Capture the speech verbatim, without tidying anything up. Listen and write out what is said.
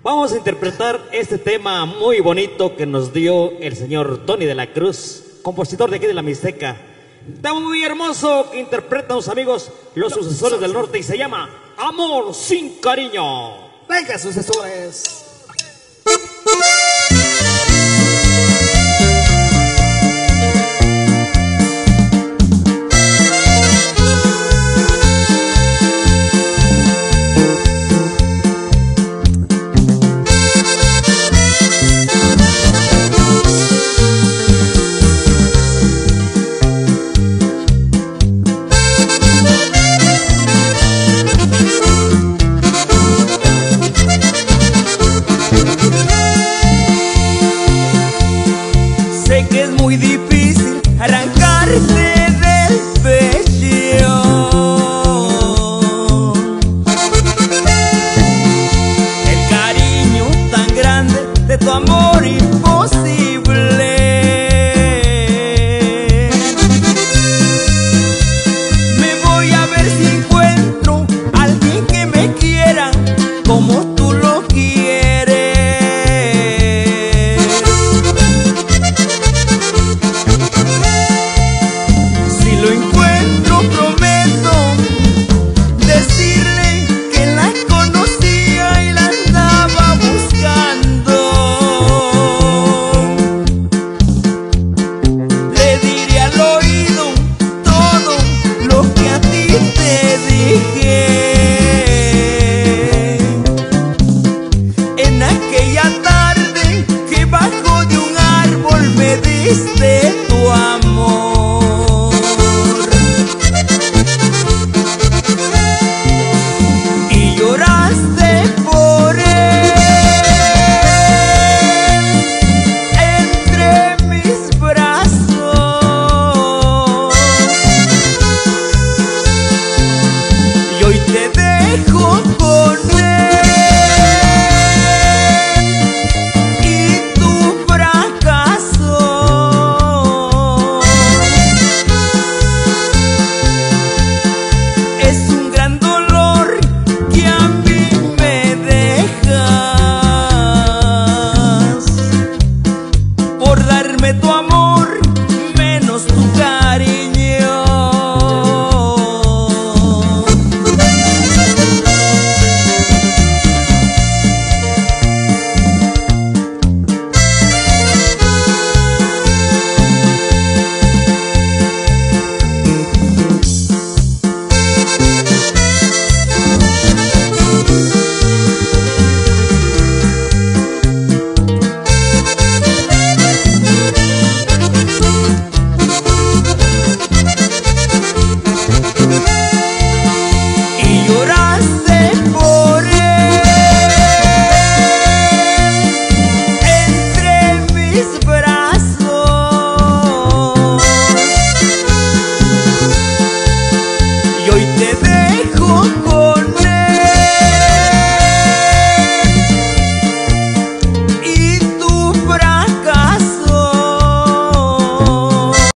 Vamos a interpretar este tema muy bonito que nos dio el señor Tony de la Cruz, compositor de aquí de la Mixteca. Tema muy hermoso que interpretan los amigos Los Sucesores del Norte y se llama Amor sin Cariño. Venga, sucesores.